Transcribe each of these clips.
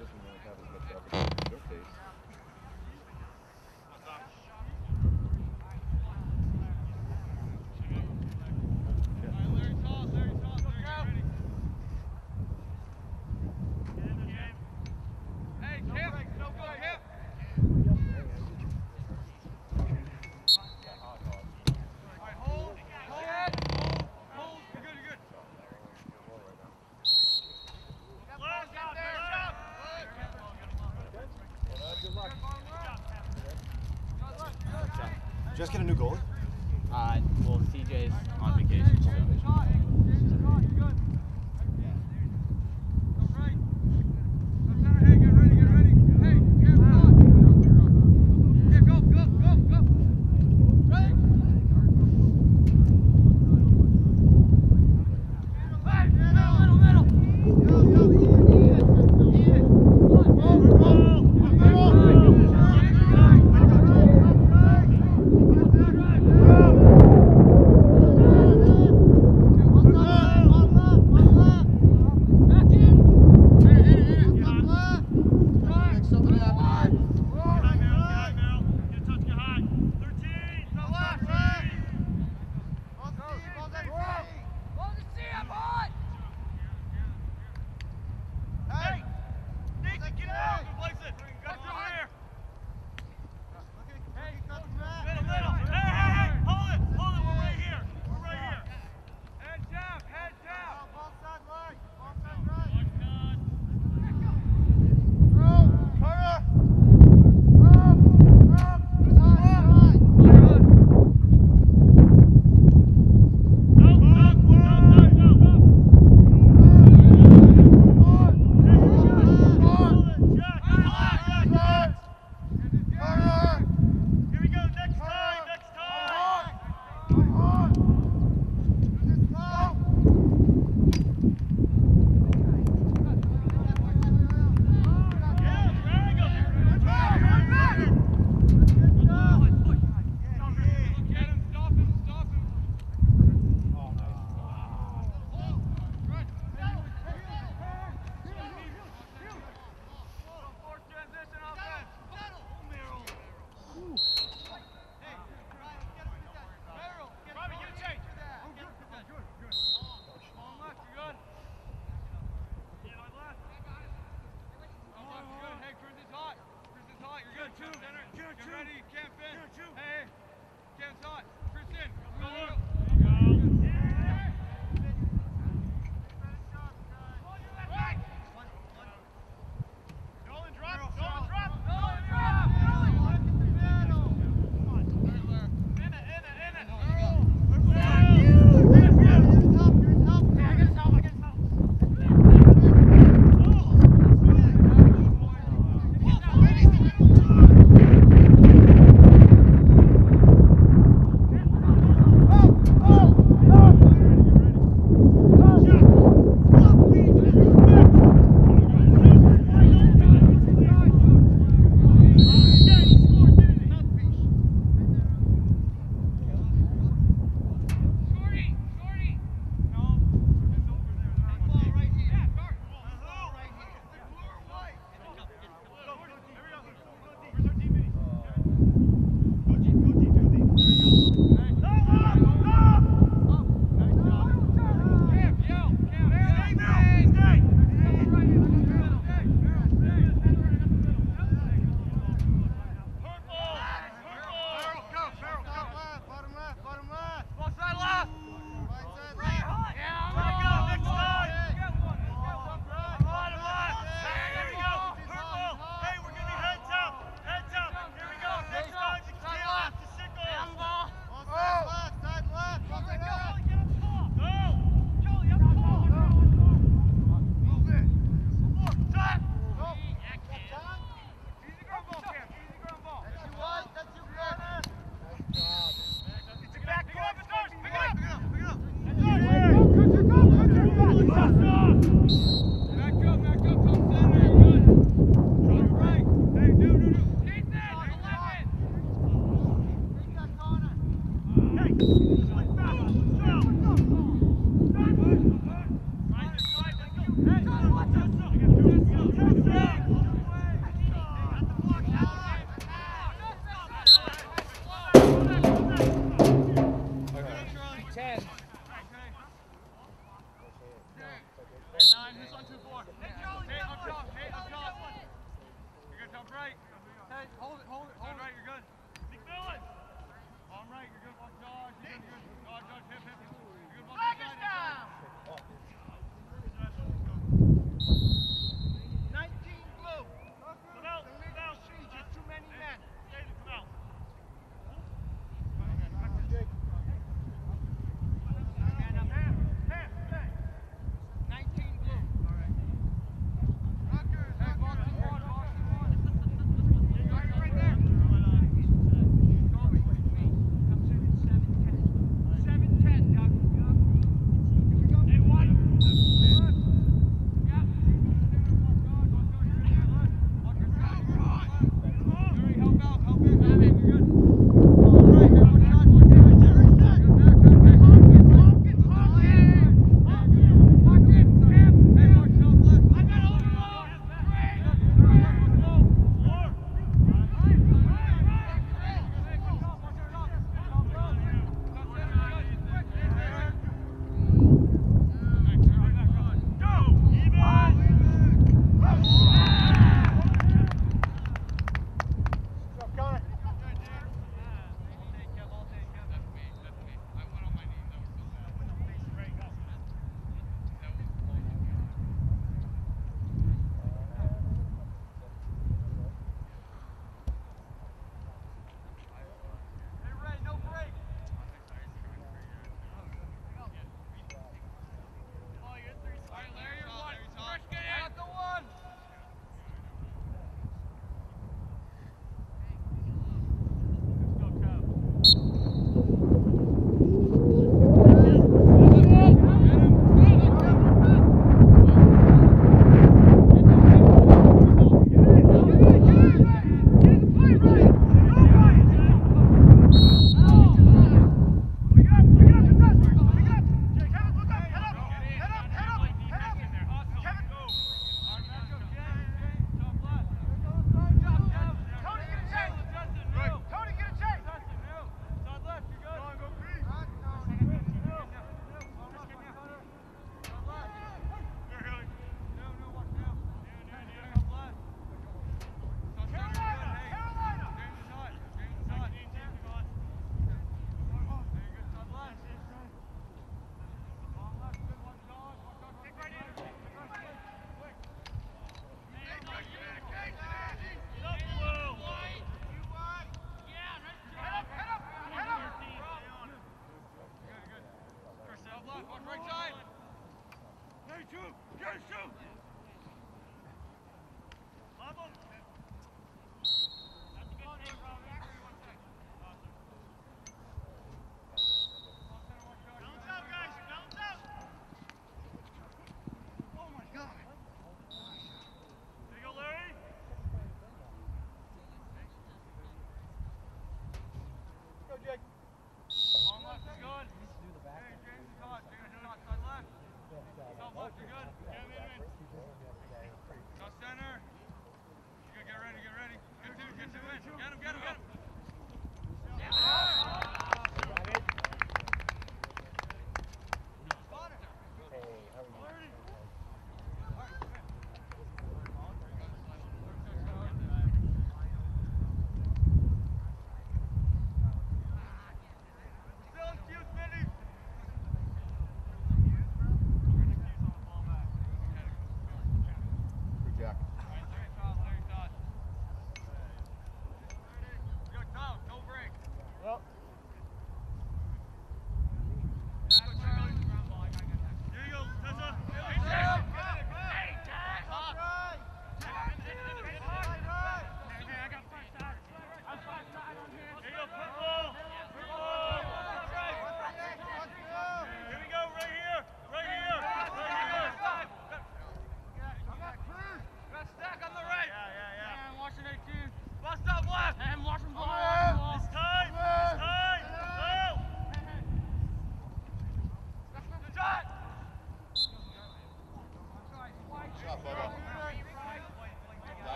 doesn't really have as much opportunity to showcase. Just get a new goalie? Well, CJ's on vacation, so. right. Hey, hold it. Dead right, you're good. McMillan! Arm right, you're good. Watch Josh, you're good. Josh, hip. You're good. Watch the side. 19 blue. Come out. Just too many men. Come out. And I'm half. 19 blue. All right. Hey, Boston one. Right there. Kobe. Comes in at 7-10. 7-10, Doug. Here we go. Hey, one. Yeah. Yuri, help out. Help in. You're good. All right, here, one shot.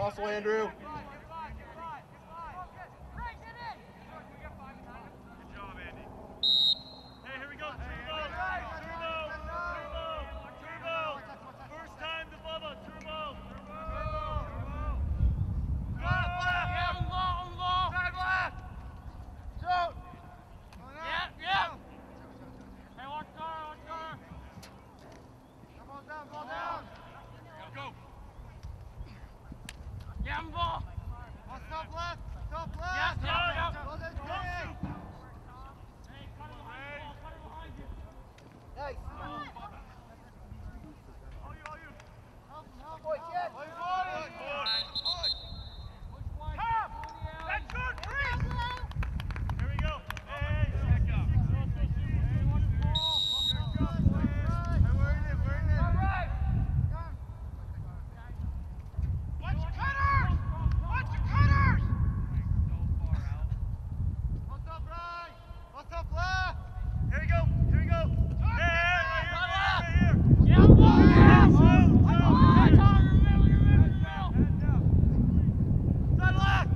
Hustle, Andrew. Good job, Andy. Hey, here we go. Turbo. First time to Bubba. Turbo. Left. Side left. Shoot. Yeah. Hey, watch car. Ball down. Go. Yeah, ball. Top left. Yeah, go. Hey, cut it behind you. Nice. All you. Boy, check. Come! That's good, Chris! Here we go. Hey, check up. Hey, watch the ball. Hey, we're in it. All right. Watch the cutters! What's up, right? What's up, left? Here we go. Hey, right here. Yeah, ball! Side left!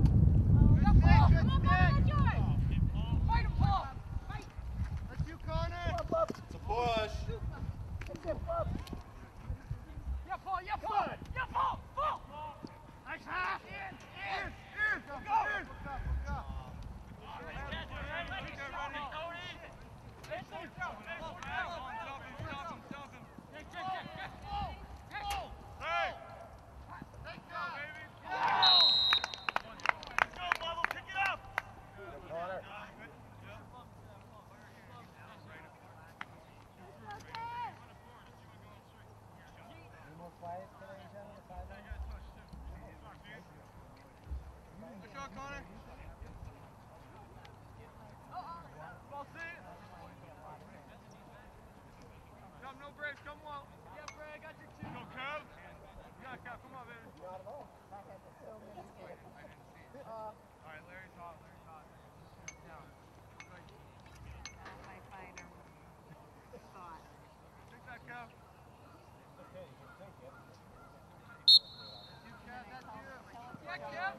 That's you, Connor. It's a push. Yeah, Paul. Nice half. In. Go. Hey. Let's go, baby. Let's go, Bubble. Pick it up. Connor. Good shot, Connor. Ball sit. Come, no breaks, come well. Yeah, Bray, I got your two. Go, Kev. Yeah, Kev, come on, baby. All right, Larry's hot. Down. Take that, Kev. Yeah, Kev.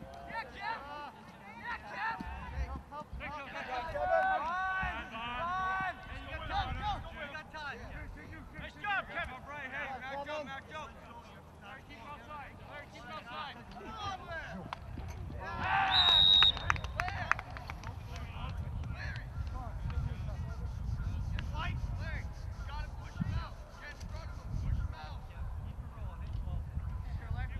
Nice job, Kevin. Right, hey, back up. Larry, keep it outside. Lights, Larry. You gotta push him out. Get in front of him. Push him out. Keep it rolling. Sure, Larry.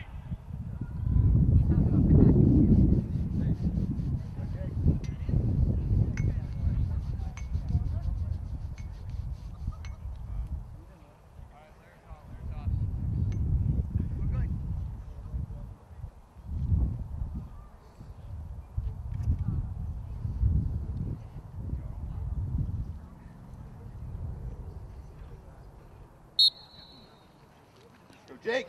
Go, Jake.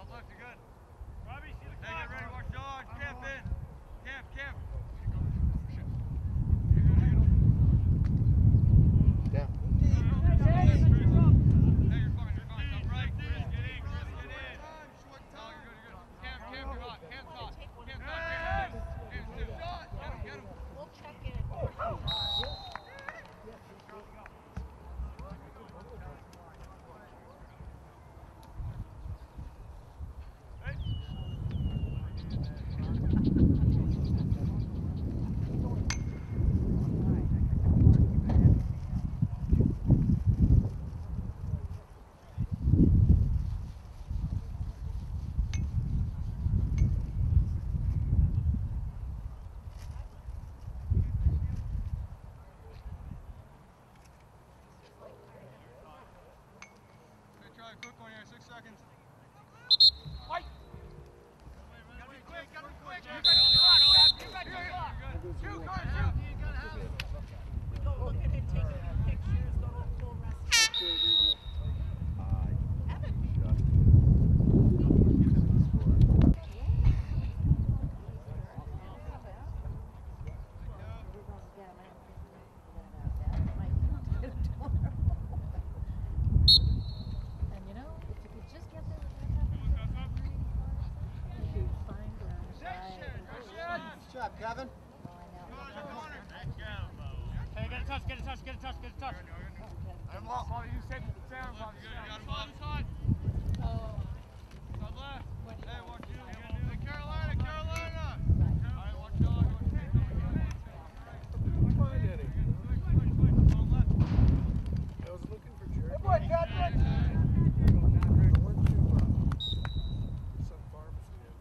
left, you're good. Robbie, see the clock. Hey, get ready, watch dog. Camp in. Camp. Down. Hey, you're fine. Stop right. Chris, get in. No, you're good. Camp, you're hot. Camp's hot. Camp still. Get him. We'll check it. Try a quick one here, 6 seconds. Go look at it, take any pictures, go to a full restaurant. Evan. And you know, if you could just get there with that happening, you'd find Good job, Kevin. Hey, get a touch. I'm off. Bobby, you said sound, Bobby. You got him on. Side left. Hey, watch you. Hey, Carolina. All right, watch dog. Find any. Long left. I was looking for Jerry. Good boy, Patrick. Some farms we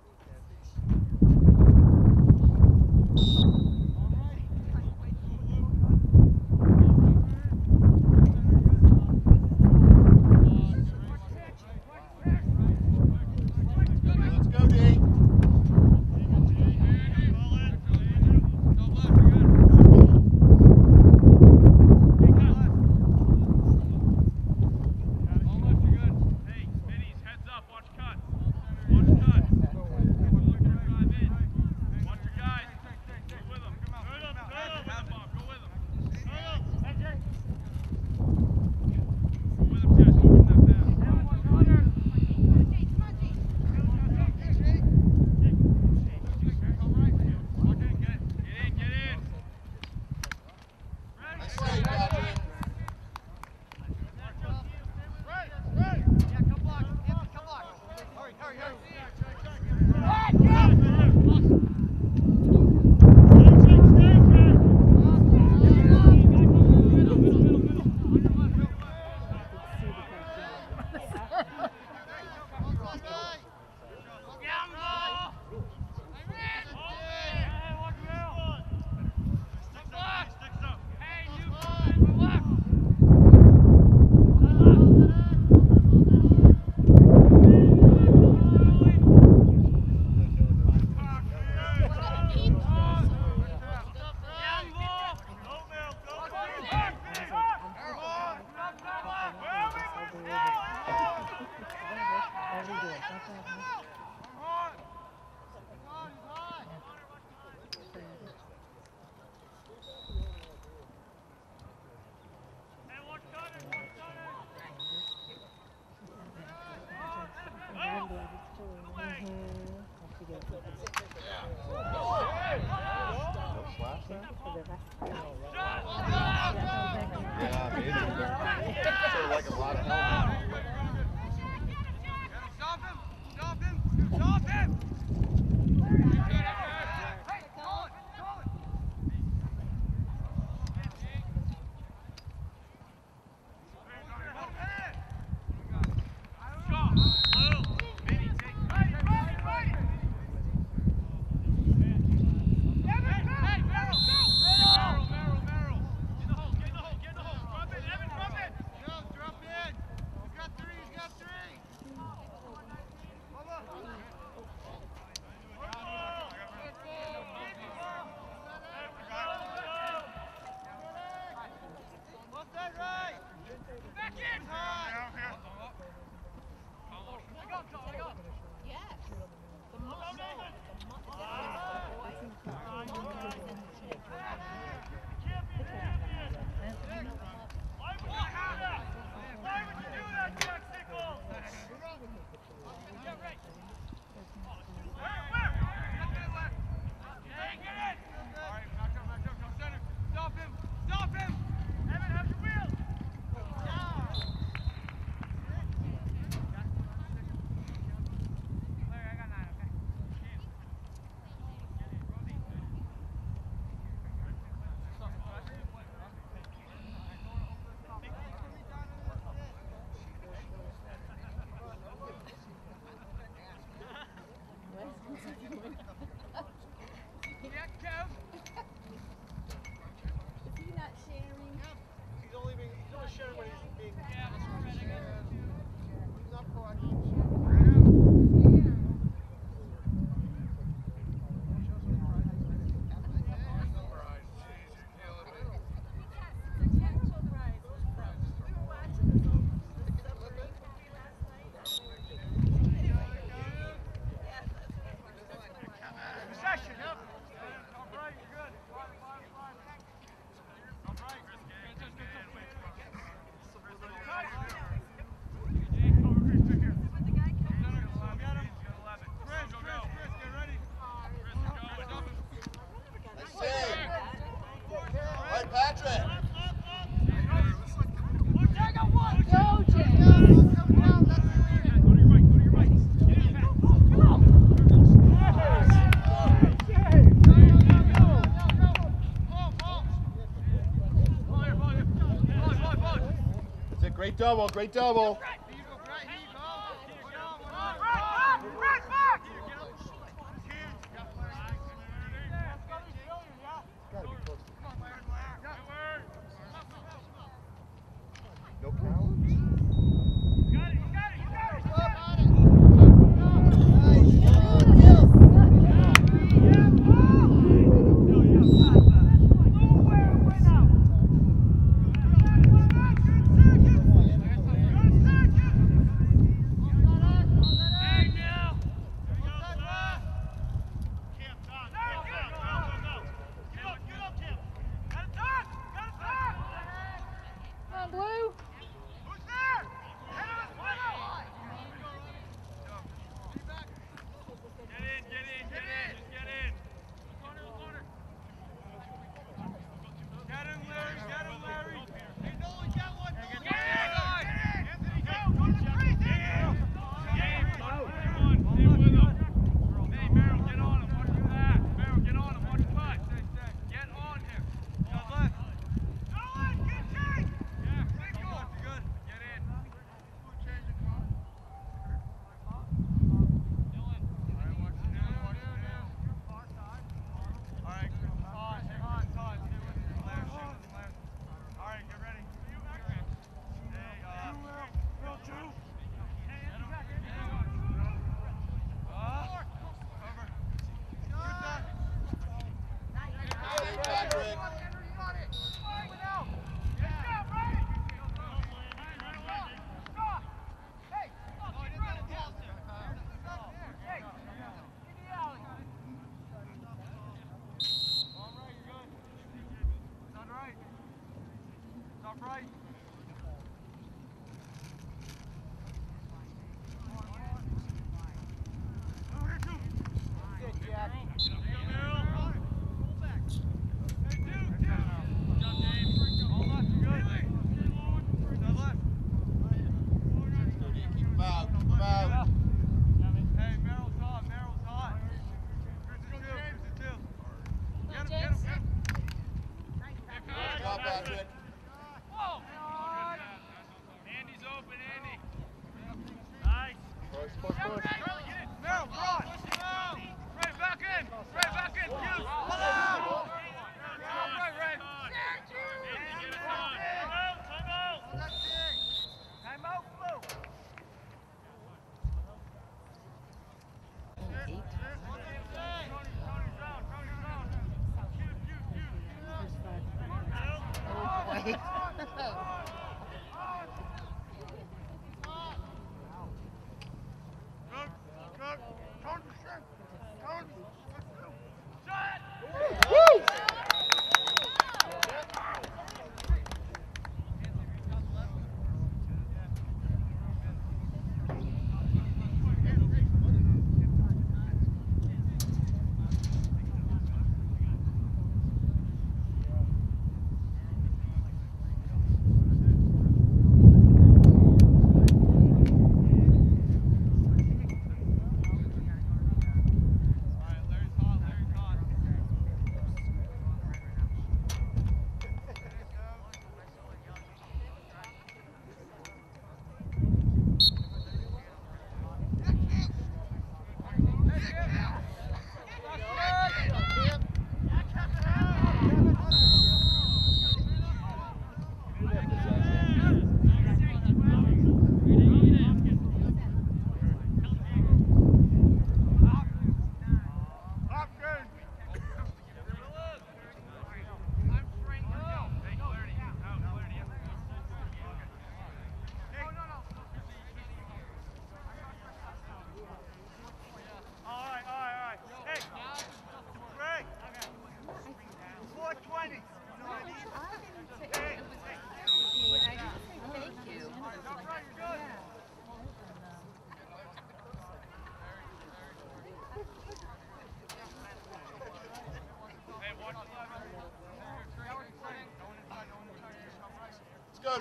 Let's go, D. Nice save, Patrick. Yeah, maybe. Sort of like a lot of help. Stop him! Back in! Yes. The muscle. The muscle. Why would you do that, Jack Sickles? Hey, get it! All right, back up, go center. Stop him! Evan, have your wheels! Larry, I got 9, okay? Is he not sharing? He's only sharing when he's being. He's not proactive. Possession, yep. All right, you're good. Fine. All right, Chris, Chris, get ready. Nice save. All right, Patrick. Go, Jay. That's it. Great double. Great double. Gotta be close to no count. Come on, Blue. Patrick. Right. Keep him out. Keep him out. Hey, Merrill's hot. Chris is two. Get him. Good job, Patrick. Whoa! Andy's open, Andy. Nice. Push. Merrill, broad. Right back in. You. Right. Andy, get it done. Time out, Blue.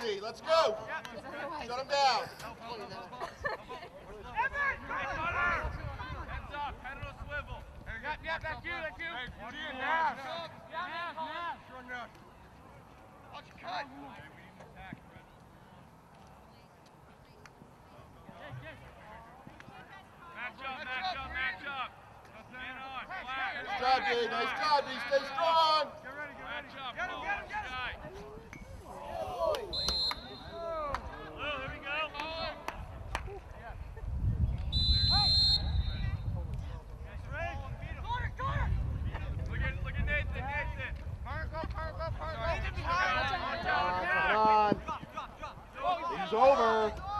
Cody. Let's go. Shut him down. Heads up, head on a swivel. Yep, that's you. Hey, what are you now? Watch your cut. Match up. Man on, flat. Nice job, D. Nice job, D. Stay strong. Get ready. Match up. Get him. Sky. Blue, here we go. Look at Nathan. Come on. He's over.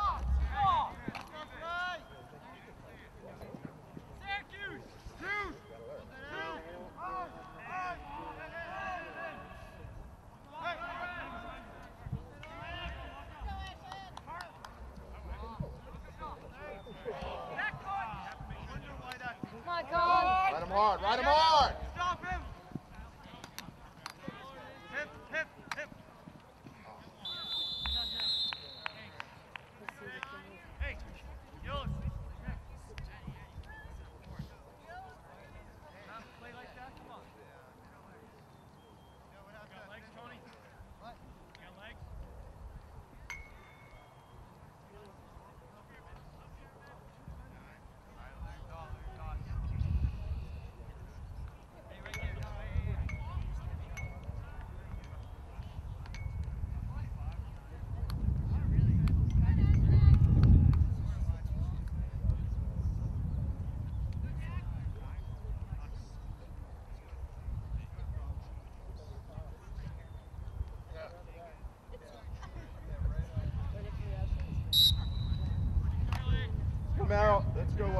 My God. Ride him hard. Ride him hard. Stop him. Hip. Hey, Yost. Play like that? Come on. Got legs, Tony? What? Got legs? Come out. Let's go.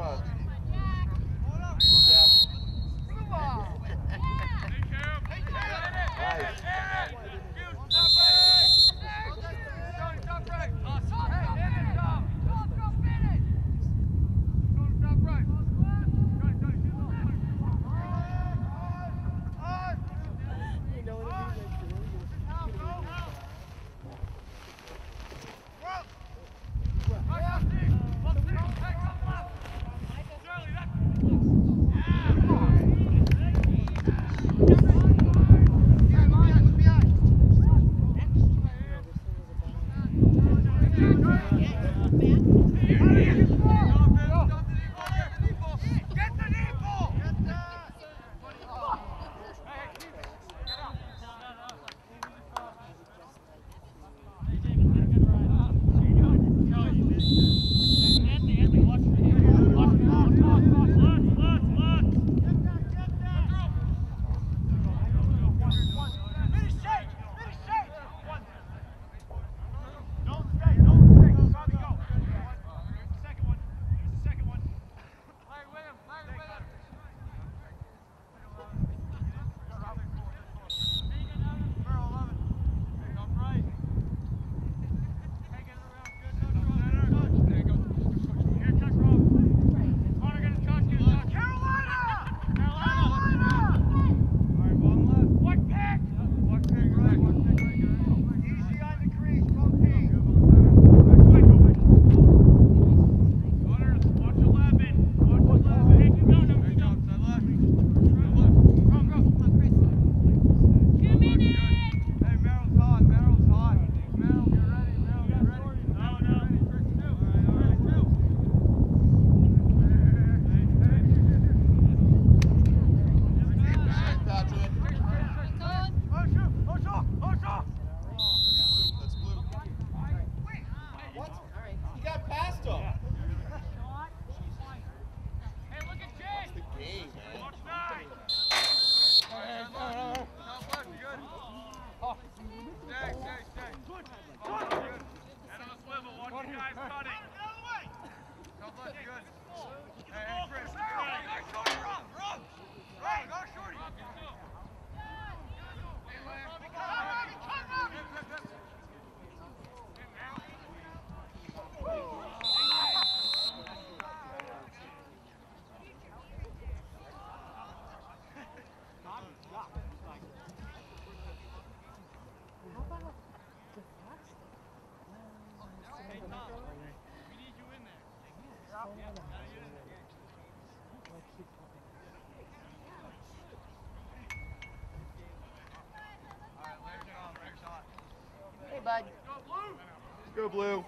Hey, bud. Let's go, Blue.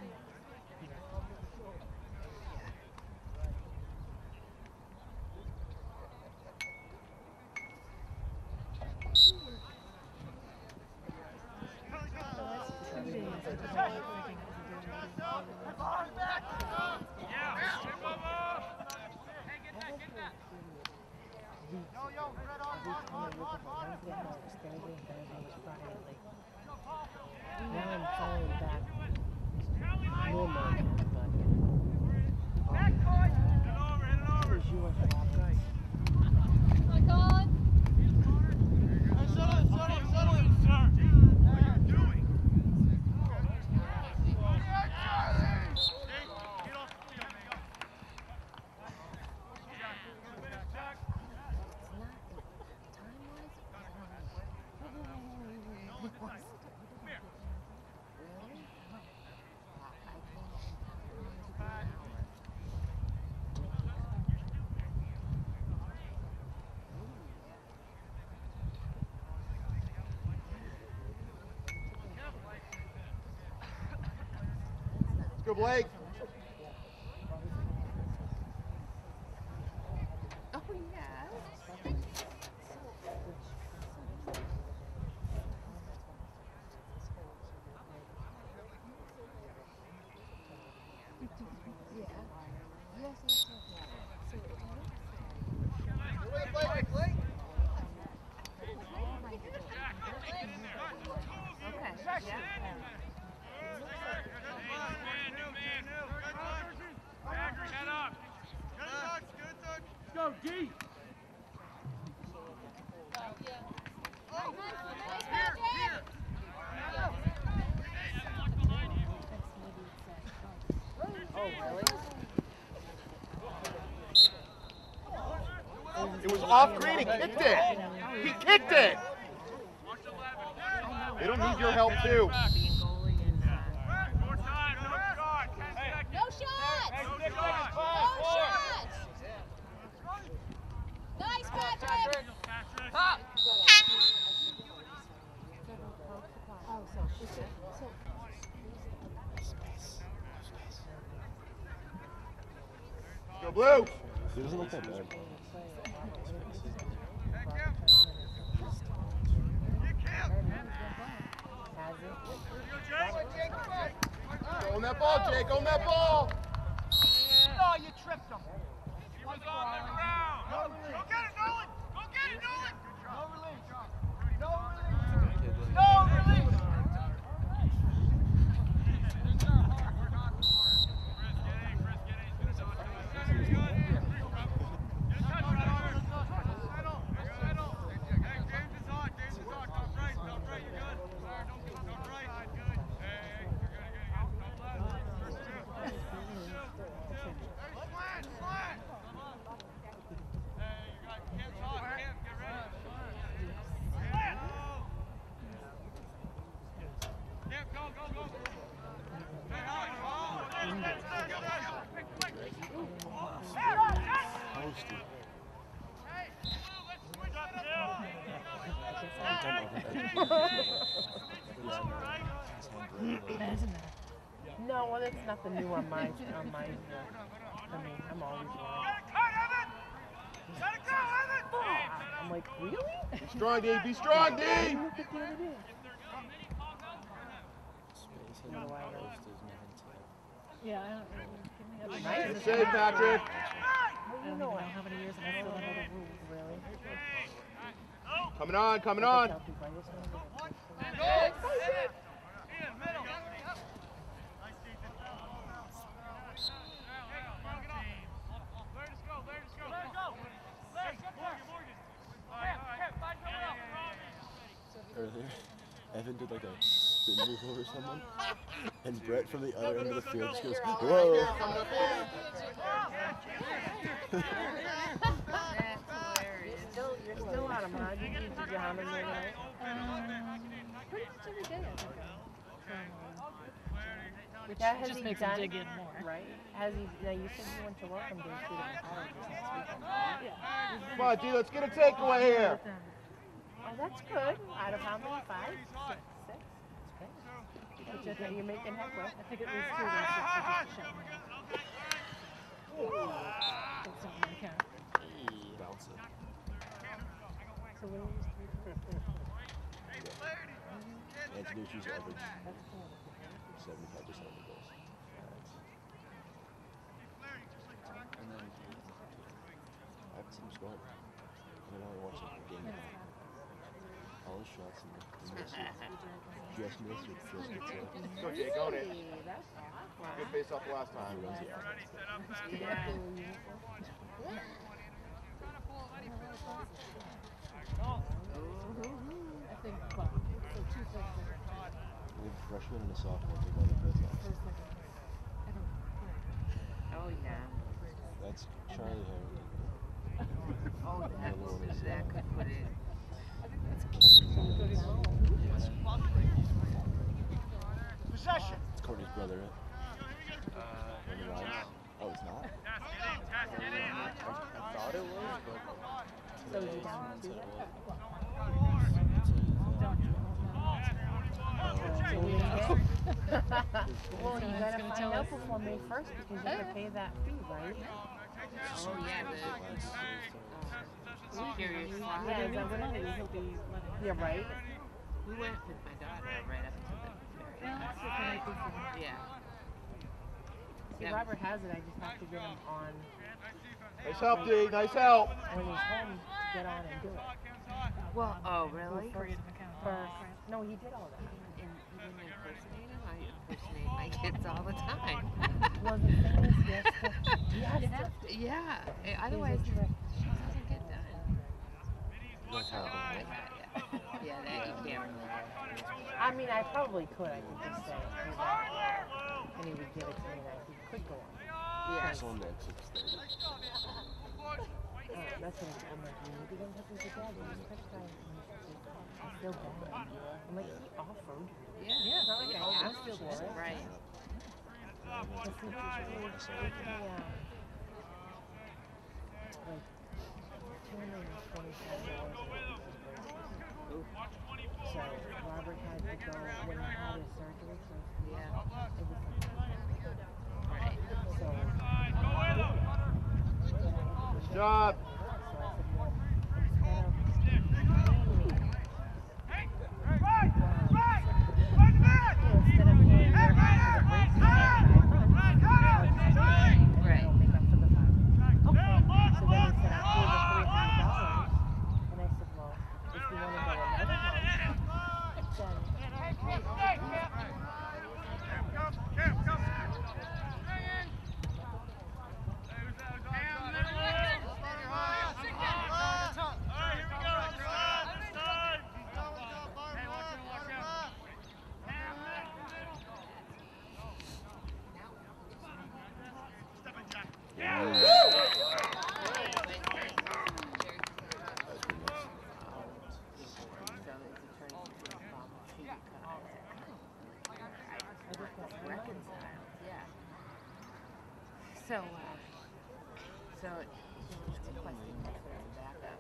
Now I'm falling back normal, but because you went to Hawkeye. Let's go, Blake. Oh, yeah. Go, D! Oh, really? It was off green. He kicked it. He kicked it. They don't need your help, too. Being goalie is, More time, no shot! 10 seconds! No shots! No No shots! shots! Nice, Patrick! Top! Go, Blue. He doesn't look that bad. You count! has it. Go on that ball, Jake. Go on that ball. Oh, you tripped him. He was on the ground! Go get it, Nolan! Go get it, Nolan! No release. No release. No release. No, well, that's nothing new on my, I mean, I'm always wrong. I'm like, really? Be strong, D. Be strong, D. I looked at the other day. Yeah, I don't know. Nice. Good save, Patrick. Well, you know how many years and I still don't know the rules, really. Coming on, coming on. Tell people I just know the Earlier, Evan did like a spin move over someone, and Brett from the other end of the field just goes, whoa! That's hilarious. You're still on them, huh? Did you hound them the other night? Pretty much every day, I think. Which Yeah, has just he makes done, him dig in more. right? Has he, now you said he went to Welcome Day 2 different colleges next weekend. Yeah. Come on, D, let's get a takeaway here. Oh, that's good. Out of how many? 5? 6? 6? That's good. You're making headway. I think at least 2 days to just shut me up. That's not my count. Bounce it. So what was 3? Antonucci's average That's 4. 75% of the goals. And then I haven't seen him score. I mean, I only watched like a game and a half. All his shots in the missed it. Just missed it. Just gets it. Go, Jay, go, Nick. Hey, that's awesome. Good face off last He time. runs the offense. I think, well, so 2 things. We have a freshman and a sophomore. They got it both off. First, second. I don't know. Oh, yeah. That's Charlie Harrington. Oh, The other one is, that could put it. Possession. It's Courtney's brother, right? On the line. Oh, it's not? I thought it was, but So you down to it it? Well, you gotta gonna find tell out us. before May 1st because you have to pay that fee, right? Oh, yeah, the Curious Frog. Yeah, is that what it is? He'll be letting. Yeah, right? We went with my daughter right up to the very Yeah, that's what I think. Yeah. See, Robert has it. I just have to get him on Nice help, D. Nice help. when he's home. Get on and do it. Well, oh, really? Create an account. First, no, he did all that. And you didn't impersonate him? I impersonate my kids all the time. Well, the thing is, yes, Yeah. Otherwise, it doesn't get done. That's how. Yeah, that you can't really. I mean, I probably could. I could just say, do that, and he would give it to me, and he could go on. Yeah. It's on at 6:30. That's what I'm like. You need to get in touch with your dad. You need to touch guy. I feel bad. I'm like, he offered. Yeah. It's not like I asked for it. Right. Because he paid me, like $225. So Robert had to go when he had his surgery. So Yeah. it was Right. so. Good job. So it's requesting backup.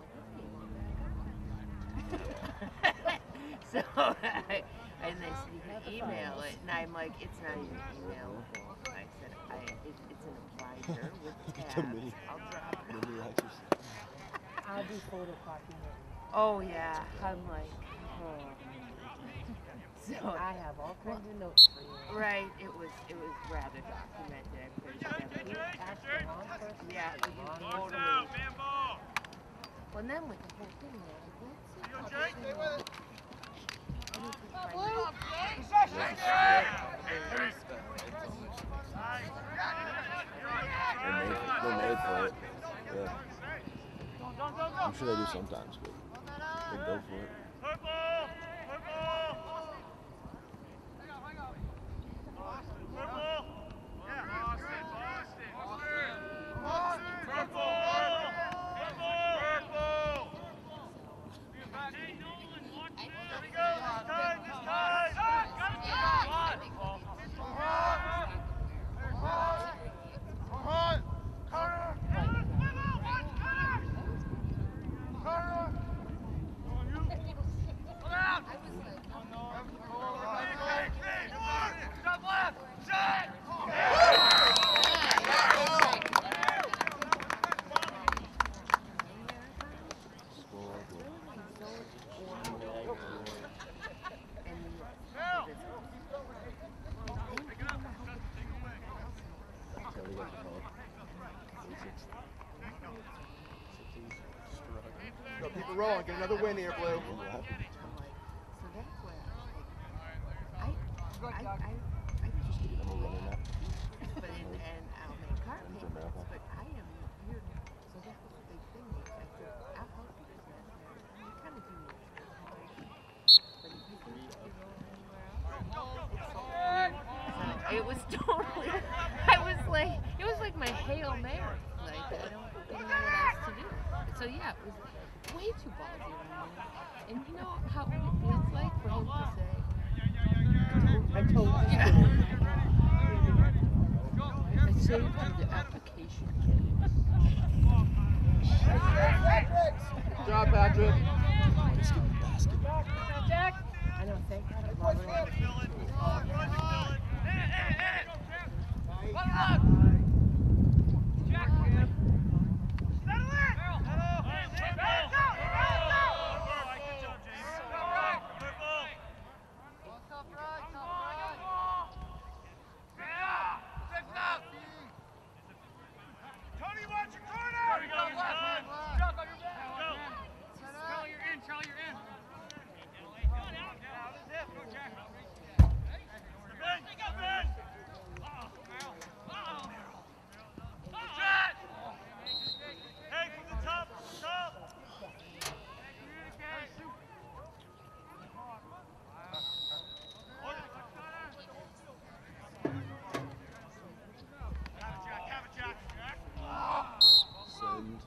So I'm like, okay, so and they said you can email it, and I'm like, it's not even emailable. I said, it's an advisor with tabs. I'll drop it. I'll be photocopying it. Oh yeah, I'm like, oh. So I have all kinds of notes for you. right, it was rather documented. I'm pretty sure that You asked the wrong person. yeah, you totally. Down, man ball. Well, and then with the whole thing, like, let's see how this thing works. They're made for it. Yeah. I'm sure they do sometimes, but they go for it. Football! Football! Football! Yeah, Boston, Boston. Purple! Purple! There we go, this time, this time! Got it, come on! like the hell. Go, keep it rolling. Get another win here, Blue. I'm like, so that's where I just I'm a runner now. but and I'll make car I'm payments, from America. but I am here. So that was the big thing. I said, I'll help you with that. You kind of do it. But if you think you go anywhere else, it was totally, it was like my Hail Mary. Like, I don't know what else to do. So yeah, it was way too ballsy around there. And you know how it feels like for him to say, I told you. yeah. I saved you the application kit. Good job, Patrick. Just get the basket. I know, thank God I brought her in. Tony, watch your corner! Charlie, you're in. Charlie, you're in. Hey, from the top, Send.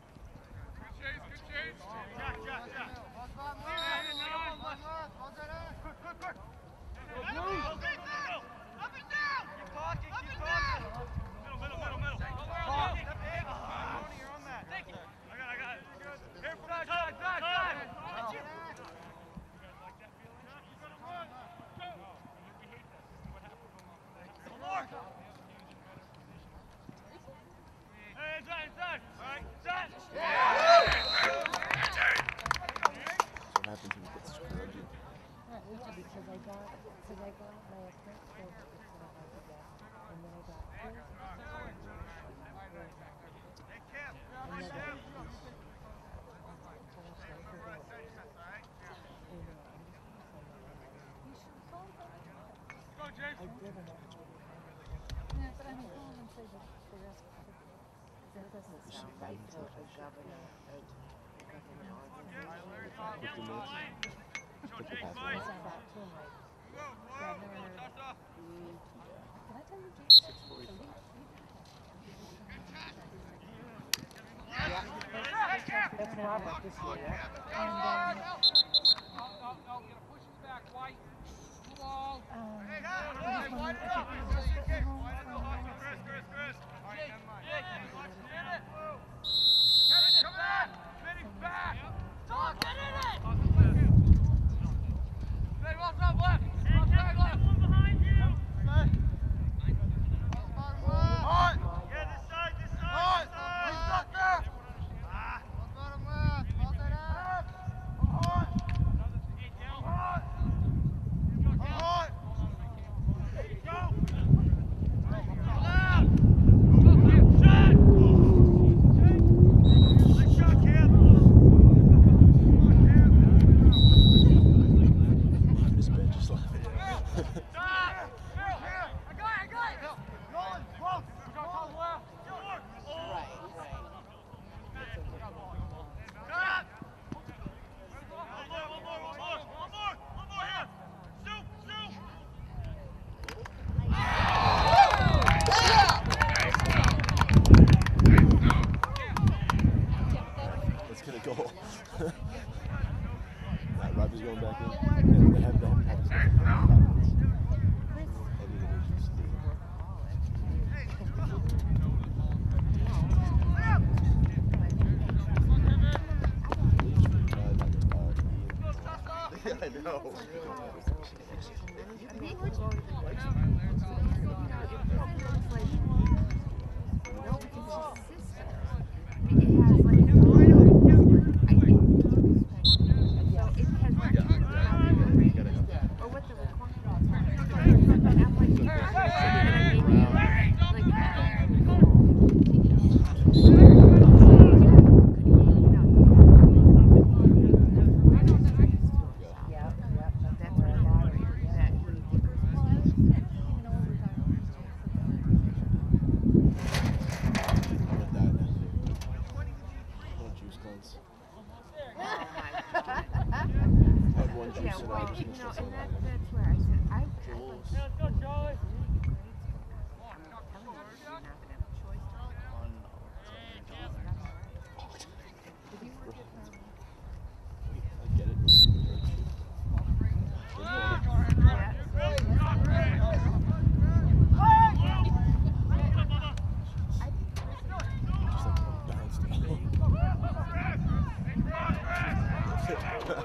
What happens when you get scrubbed? Because I got my apprentice certificates that I had to get, and then I got his I didn't actually. Yeah, but I'm calling and say the rest. That doesn't sound like a governor. Put the pass I on. said that to him, like, Governor. Did I tell you, Jason? 6:45. That's Robert this year, yeah? And This bench is like. Let's get a goal. Right, Robbie's going back in. They have that. Yeah, I know. Like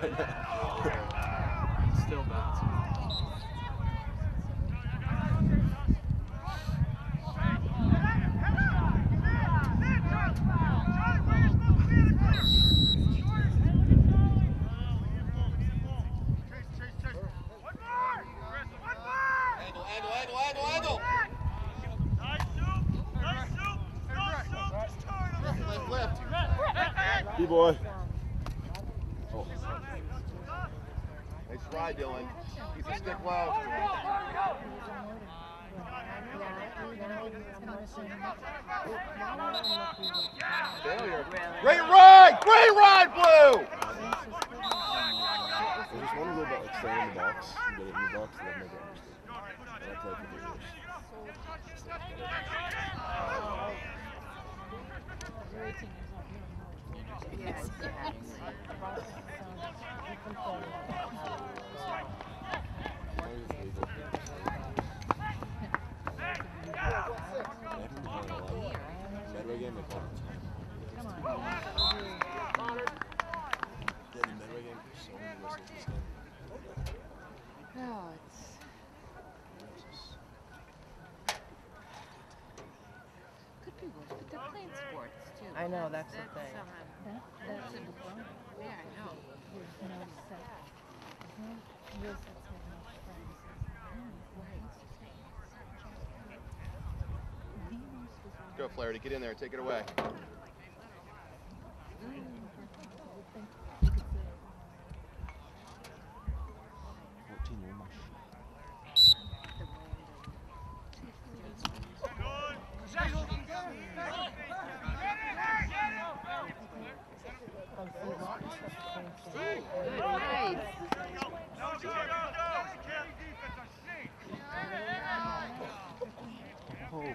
It's still bouncing. B-boy. Oh. Nice ride, Dylan. Keep the stick low. Failure. Great ride! Great ride, Blue! I just want to go about like staying in the box and get it in the box and I've never understood. And I played for 3 years. Medway game, they call it time. Yeah, the Medway game, there's so many whistles this game. No, it's could be worse, but they're playing sports too. I know, that's the thing. That's it. Yeah, I know. Go, Flaherty. Get in there. Take it away. 14 room. Oh.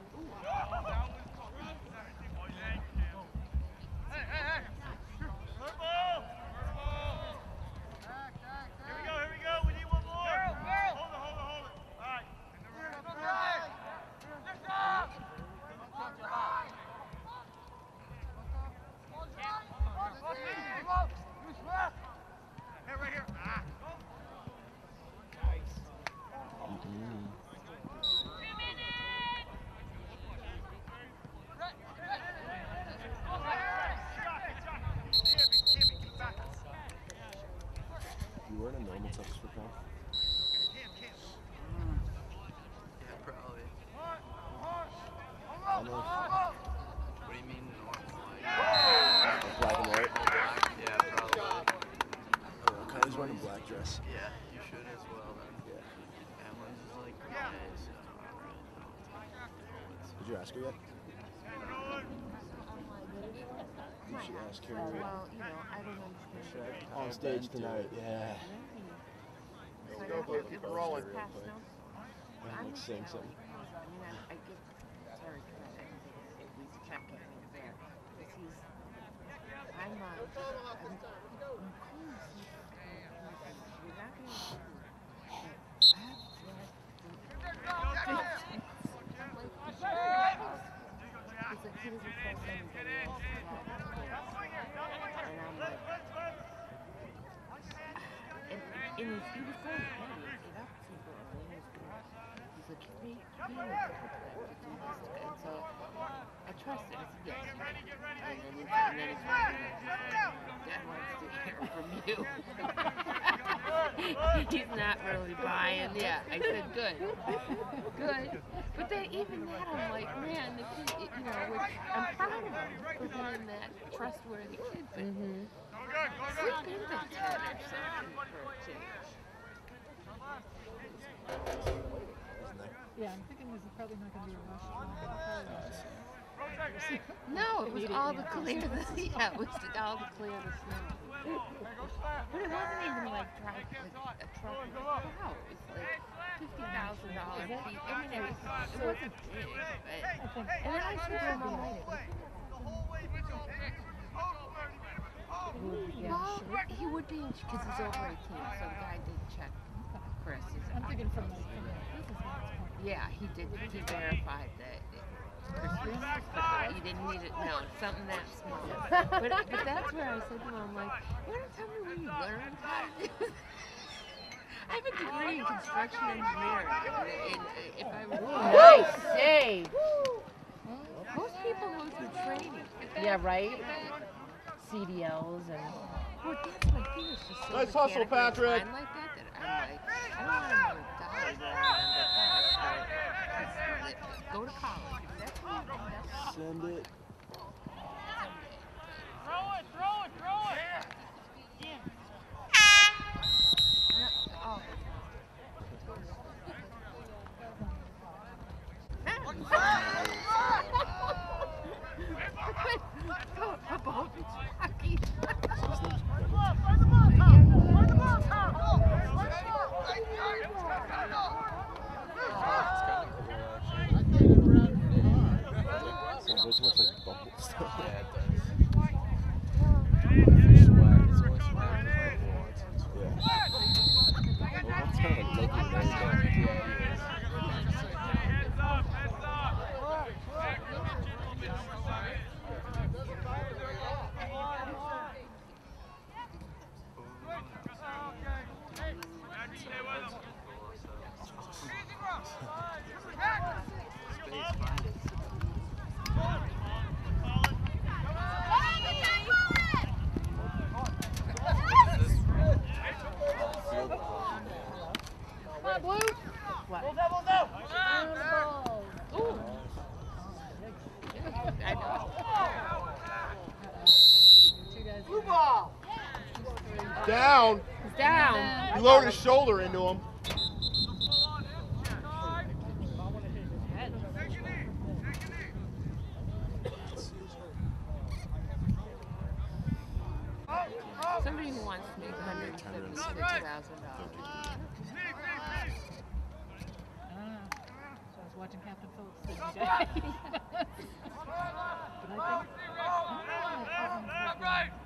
You weren't a normal Texas for camp? Yeah, probably. I don't know. What do you mean normal? Black and white? Yeah, probably. Kylie's wearing a black dress. Yeah, you should as well then. Yeah. Emily's is like gray, so I don't really know. Did you ask her yet? You should ask her. Well, you know, I don't understand. On stage tonight, yeah. Let's go, Blue. Keep it rolling. Pass now? And like sing something. I mean, I give Terry credit. I think he's checking things there. Because he's, I'm pleased. You're not going to and he was going to get up super early. He's like, hey, you know, to do this. And so I trusted. I said, yes. And then it's like, Dad wants to hear from you. He's not really buying. Yeah, I said, good. Good. But then even that, I'm like, man, the kid, you know, which I'm proud of him for being that trustworthy kid. But sleep into 10 or something for a change. Yeah, I'm thinking there's probably not going to be a rush. No, it was all the clear the yeah, it was all the clear the snow. But it wasn't even like driving like a truck. Wow, it was like $50,000 piece. I mean, it wasn't big, but and then I said to him, well, he would be because he's over 18, so the guy did check Chris. I'm thinking from the business man's point. Yeah, he did. He verified that Chris You didn't need it. No, something that small. But that's where I said to him, I'm like, you want to tell me where you learned how to do this? I have a degree in construction engineering. If I was Nice save. most people go through training. Yeah, right? CDLs and... Well, that's my thing. It's just so Nice hustle, mechanically Patrick. inclined like that I'm like, I don't want another dollar rolling under the go to college. If that's what you think, that's Send it. Throw it, throw it, throw it! oh. About Chucky. Sounds like bubble stuff. Yeah, it does. Fish sweat. It's only sweat. Yeah. Well, that's kind of like Loki, right? Yeah, he is. Heads up, heads up! Stay with him. Down. He's down. You lowered his shoulder into him. Somebody who wants to make $176,000. So I was watching Captain Phillips the other day. But I think, Right.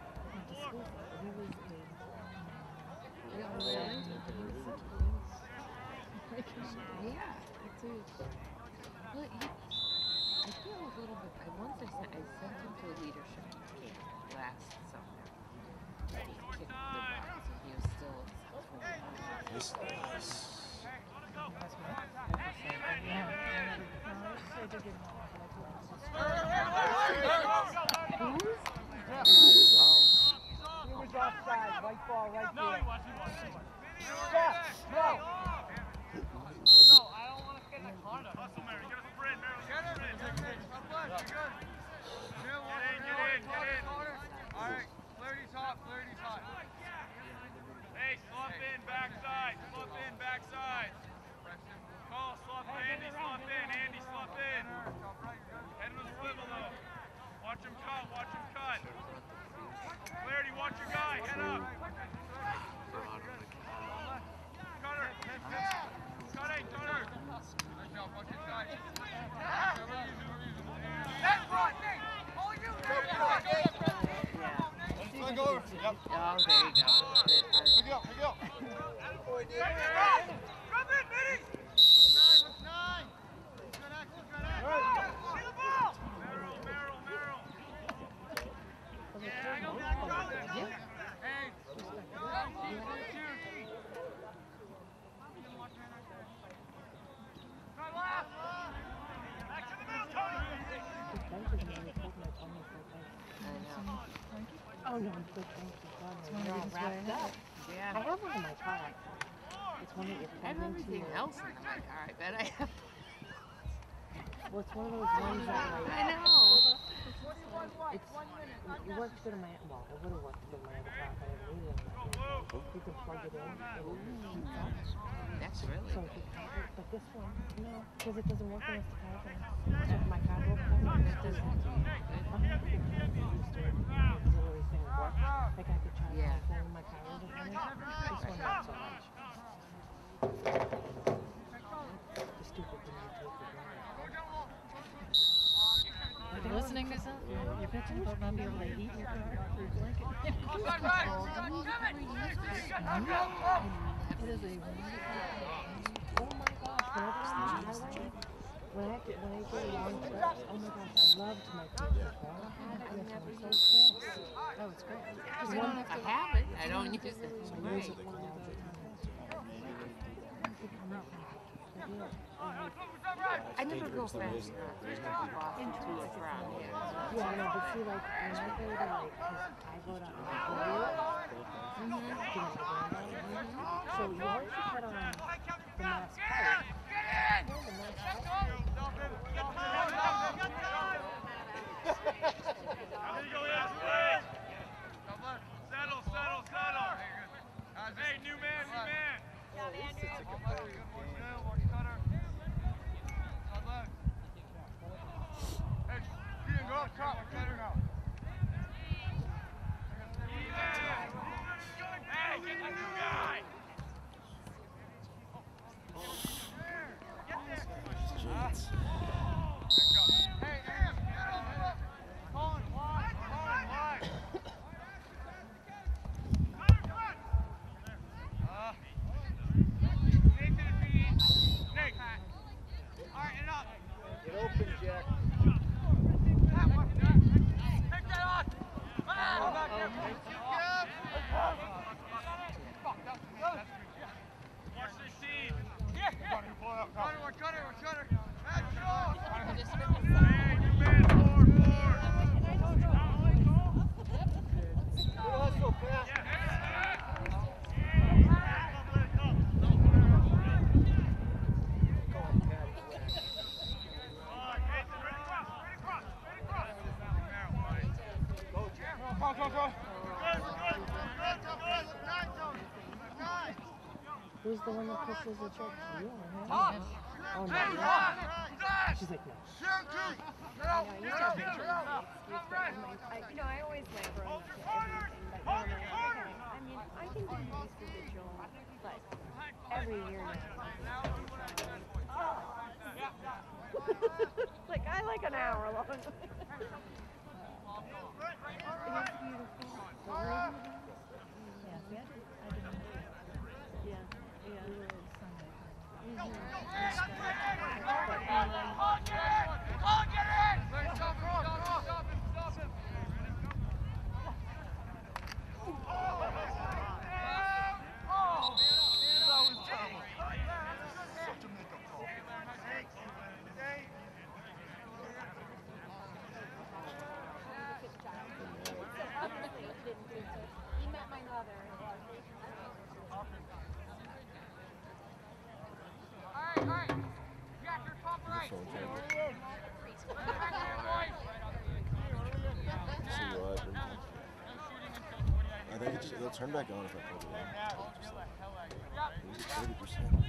Yeah, it's a, well, I feel a little bit. I sent him to a leadership camp last summer. He kicked the butt. He was still Offside, white ball right No, there. he was, he was. Stop, no. No, I don't want to get in the corner. Hustle, Mary. Get a sprint, Mary. Get in. Get in. All right, Flaherty's hot, Flaherty's hot. Hey, slump in, backside. Slump in, backside. Call, slump in. Andy, slump in. Andy, slump in. Head with a swivel, though. Watch him cut, watch him cut. Flaherty, watch your guy. Head up. Cutter. Cutter. Nice job, watch your guy. That's right, Nate. All you Let's go over. Yep. Oh, there you go. Pick it up, pick it up. Come in, Mitty. 9. Good act, good act. See the ball. Merrill. Yeah, I go back. Hey. Try left. Back to the middle, Tony. Oh no, I'm so thankful. They're all wrapped up. Yeah. I have one in my car. It's one that you I have plug into everything your... else in my car. I bet I have. Well, it's one of those ones that like... I know. It works good in my... Well, it would have worked good in my other car if I didn't need it. You can plug it in. That's really So good. if you have it, but this one, no, because it doesn't work unless the car's in. So if my car broke down, it doesn't. I'm not used to it. Auxiliary thing work. Like I could charge my phone when my car wasn't running. This one not so much. The stupid thing you take for granted. Are you listening to something? You're bitching about not being able to heat your car or your blanket. Oh It is a my gosh, whenever I'm on the highway, When I did long trips, oh my gosh, I loved my trips. I never so fast. Oh, it's great. I have it. I don't use it. Right. I never go fast enough. Into a crowd. Yeah, no, but see, like, when I go to, like, because I go to so you always put on the mask part. Settle. Hey, new man. Hey, you can go up top. We're cutter now. Hey, get the new guy. Who's the one that pushes the truck? You or him? Oh, no. She's like, no. I always labor on everything, but I mean, I can do these residual, but every year like, I like an hour long. It is beautiful. Yeah, I didn't. Yeah. He met my mother. I think it'll turn back on if I put it in. 30%.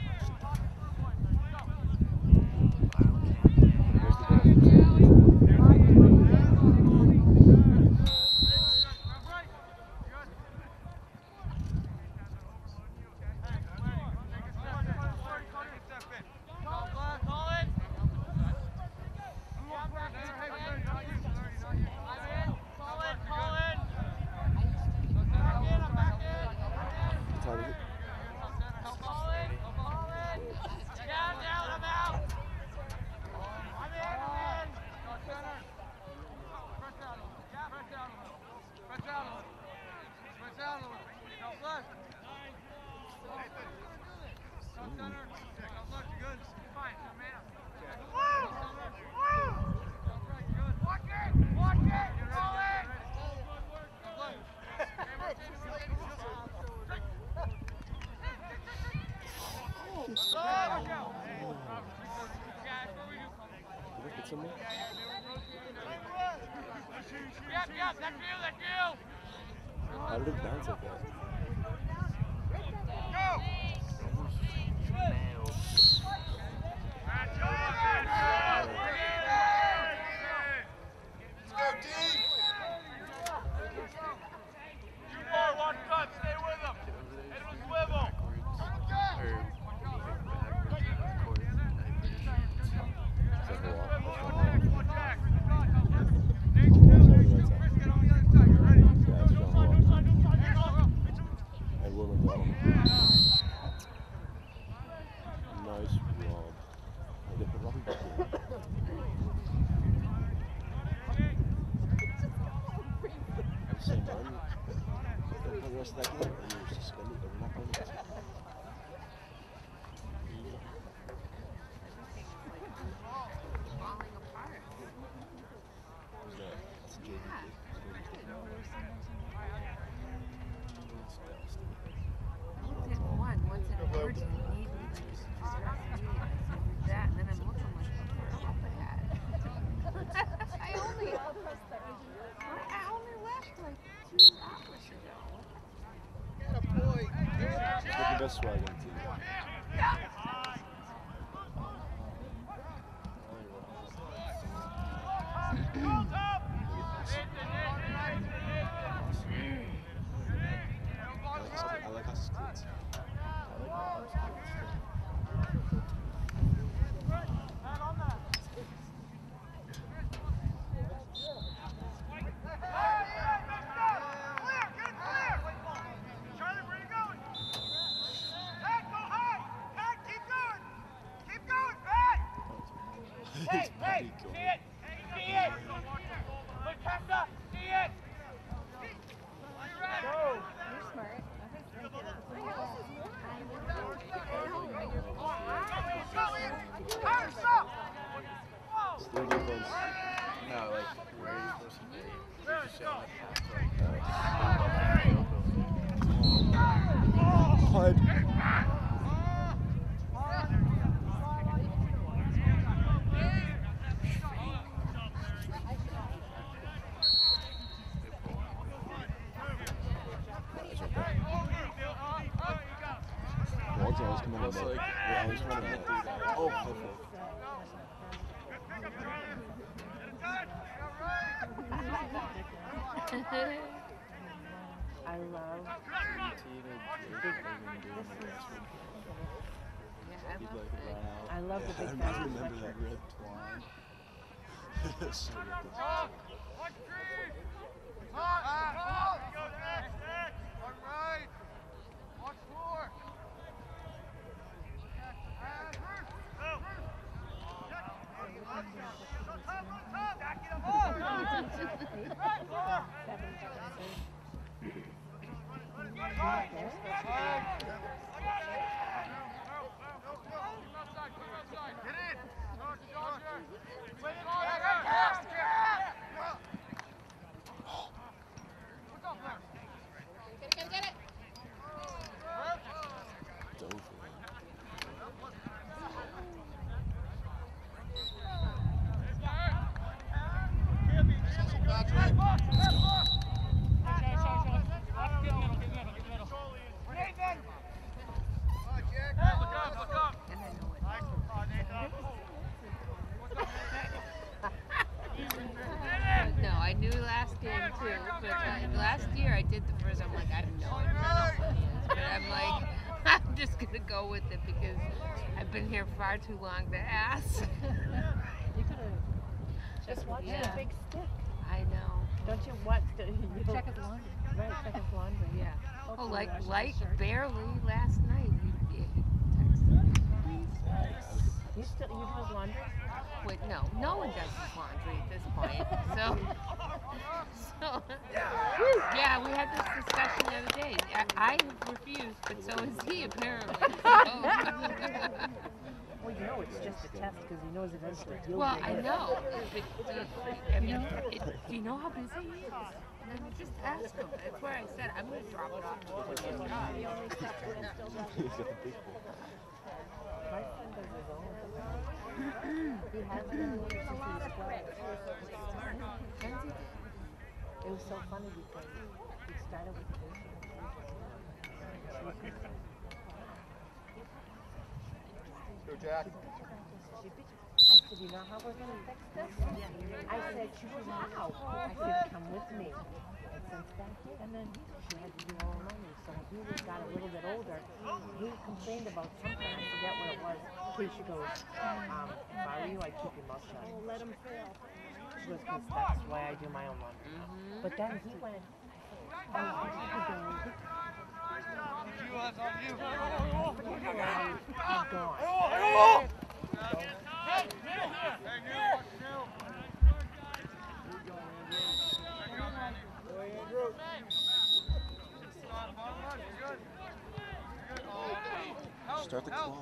How did it bounce like that? Will McDonald. same time. Don't play the rest of that game, and you're suspended, but we're not playing the rest of it. Falling apart. Who's that? That's a JV kid. He did one once in Georgia. He needed that, and then I'm looking like, what else I had? I only left like 2 hours ago. Get the best swag on the team. I like us kids. Hey, hey, see it! See it! Look, Tessa, see it! Go! You're smart. Still defense. No, like Brady versus Dave. They're just showing Hard. Walter always coming on that. Yeah, always coming on that. Oh, perfect. I love He'd like run out. I love the I big guy. remember that red twine. So ridiculous. Dove for him. No, I knew last game too, but last year I did the first. I'm like, I have no idea what it is, but I'm like, I'm just gonna go with it because I've been here far too long to ask. You could have just watched the big stick. I know. Don't you watch the Check his laundry. Right, check his laundry. Yeah. Oh, Hopefully like wash his shirt. barely last night. He texted me. You do his laundry? Wait, no one does his laundry at this point. So yeah, we had this discussion the other day. I have refused, but so has he apparently. Well, you know it's just a test because he knows eventually you'll Well, get I it. know. But do you know how busy he is? And then just ask him. That's where I said I'm going to drop it off. He's got the big boy. My son does his own. He has been doing it since he was 12. It was so funny because he started with Casey. Go, Jack. I said, you know how we're going to fix this? I said, she goes, how? I said, come with me. And since that day, and then she had to do her own money. So when he got a little bit older, he complained about something. I forget what it was. Keisha goes, if I were you, I'd keep your mouth shut. Oh, let him fail. She goes, because that's why I do my own laundry. But then he went, oh, I should go. He's gone. Start the clock.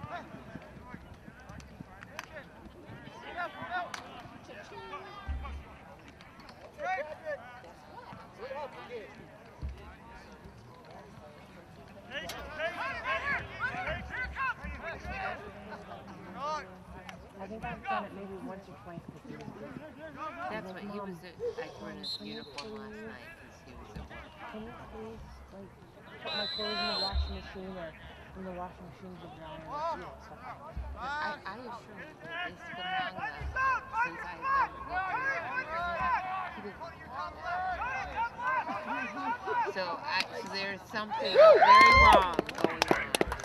I think I've done it maybe once or twice with you. That's what he was at. I wore his uniform last night because he was at work. Can you please, like, put my clothes in the washing machine or in the washing machine to dry and stuff like that? I assure you, it's been long enough since I've been working. So there's something very wrong going on.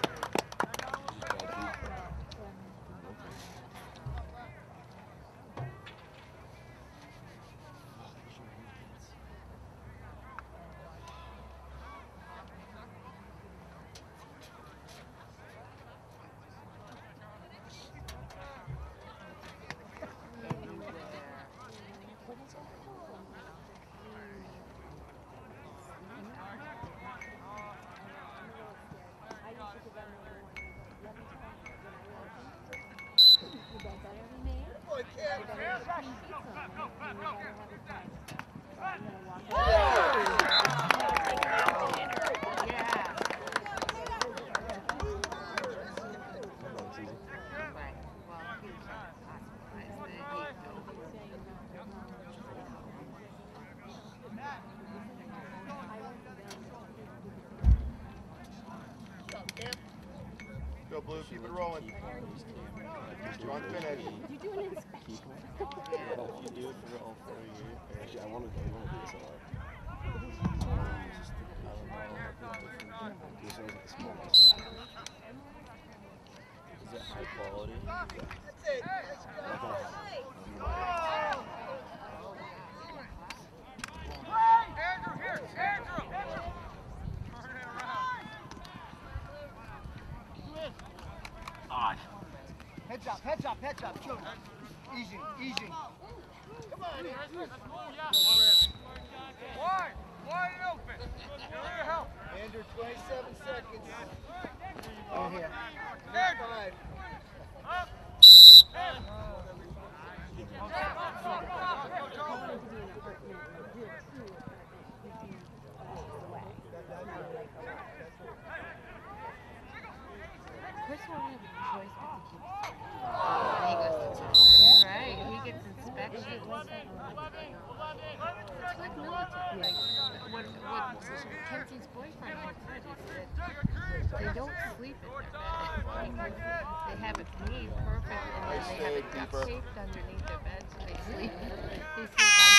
Go Blue, keep it rolling. Strong finish. Did you do an inspection? If you do it for all 4 years, actually, I want to do this a lot. This one's like the smallest. Is it high quality? That's it. Let's go. Andrew, here! Andrew! Turn it around. Heads up, shoot. Easy. Come on, Wide and open. Here to help. Andrew, 27 seconds. Oh, here. 5. Up. Chris won't have a choice but to keep he goes to right, he gets inspection. It's like military. Like what Kenzie's boyfriend had said is that they don't sleep in their bed. They have it made perfect and then they have it duct taped underneath their bed so they sleep on